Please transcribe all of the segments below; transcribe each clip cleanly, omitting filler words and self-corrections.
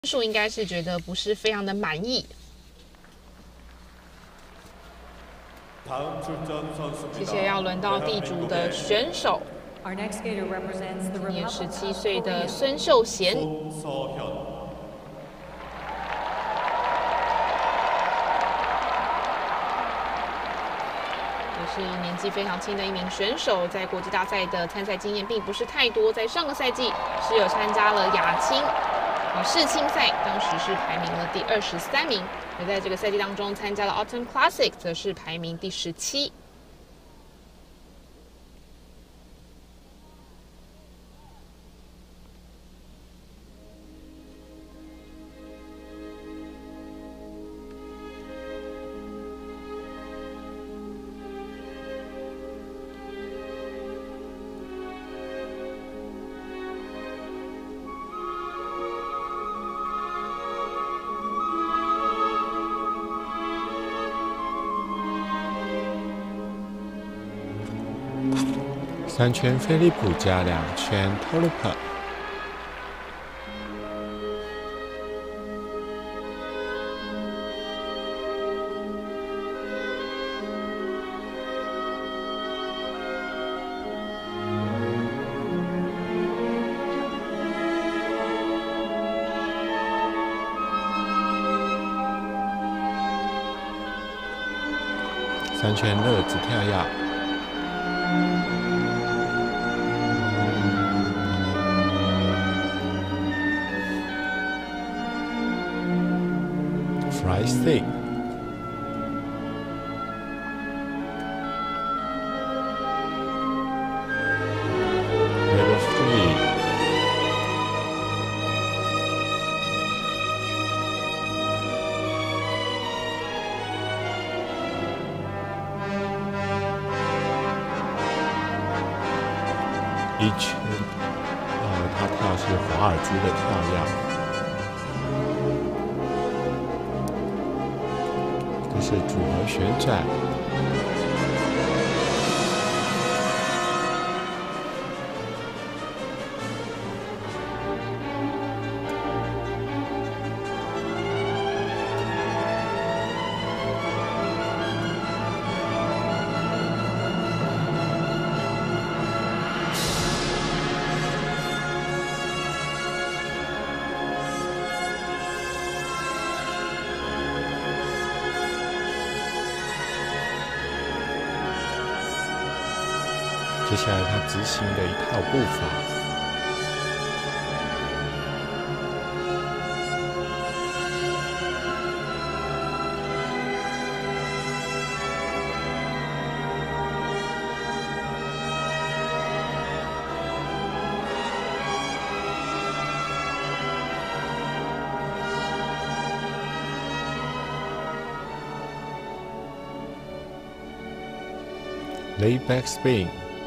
数应该是觉得不是非常的满意。接下来要轮到地主的选手，今年17岁的孙秀贤。也是年纪非常轻的一名选手，在国际大赛的参赛经验并不是太多，在上个赛季是有参加了亚青。世青赛当时是排名了第23名，而在这个赛季当中参加了 Autumn Classic， 则是排名第17。 3圈飞利浦加2圈 Tulip。3圈乐子跳跃。Fly stick。Level 3。1圈，他跳是华尔兹的跳跃。这是组合旋转。接下来他执行的一套步伐。Layback spin。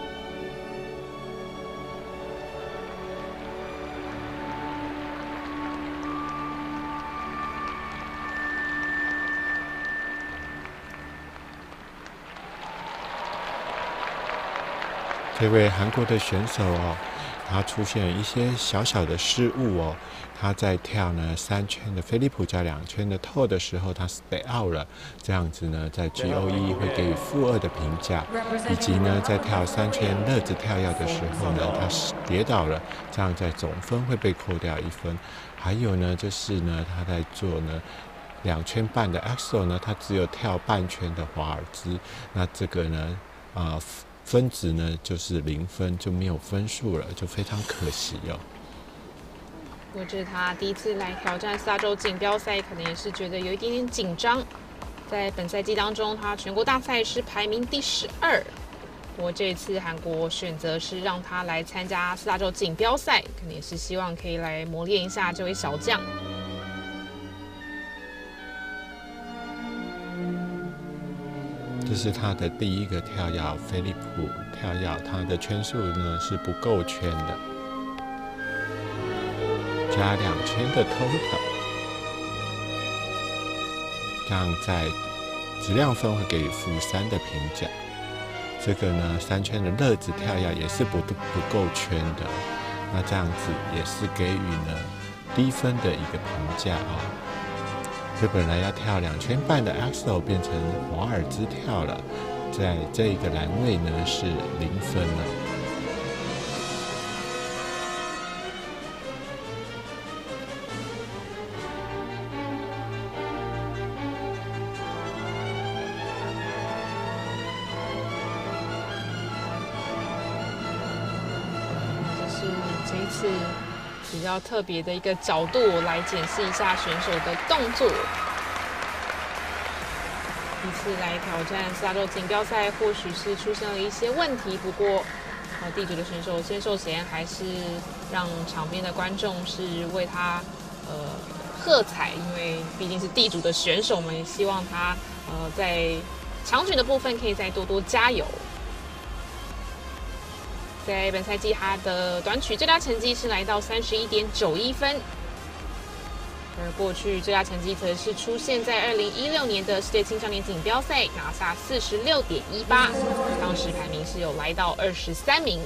这位韩国的选手哦，他出现了一些小小的失误哦。他在跳呢3圈的飞利浦加2圈的透的时候，他 stay out 了，这样子呢，在 GOE 会给予-2的评价，以及呢，在跳3圈乐子跳跃的时候呢，他跌倒了，这样在总分会被扣掉1分。还有呢，就是呢，他在做呢2圈半的 Axel 呢，他只有跳半圈的华尔兹，那这个呢，分值呢就是0分，就没有分数了，就非常可惜哦。 不过这是他第一次来挑战4大洲锦标赛，可能也是觉得有一点点紧张。在本赛季当中，他全国大赛是排名第12。不过这次韩国选择是让他来参加4大洲锦标赛，可能也是希望可以来磨练一下这位小将。 这是他的第一个跳跃，飞利浦跳跃，他的圈数呢是不够圈的，加2圈的 Tulip， 这样在质量分会给予-3的评价。这个呢，3圈的乐子跳跃也是不够圈的，那这样子也是给予呢低分的一个评价啊。所以本来要跳2圈半的 Axel 变成华尔兹跳了，在这一个栏位呢是0分了。 这一次比较特别的一个角度来检视一下选手的动作。第一次来挑战4大洲锦标赛，或许是出现了一些问题，不过地主的选手先受贤还是让场边的观众是为他喝彩，因为毕竟是地主的选手们，也希望他在长裙的部分可以再多多加油。在本赛季，他的短曲最佳成绩是来到31.91分，而过去最佳成绩则是出现在2016年的世界青少年锦标赛，拿下46.18，当时排名是有来到23名。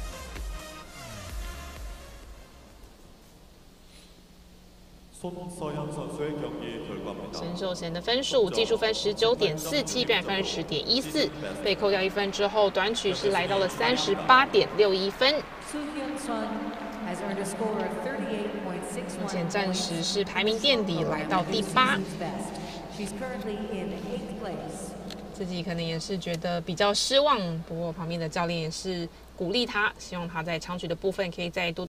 申受贤的分数，技术分19.47，表演分10.14，被扣掉1分之后，短曲是来到了38.61分。目前暂时是排名垫底，来到第8。自己可能也是觉得比较失望，不过旁边的教练也是鼓励他，希望他在长曲的部分可以再多。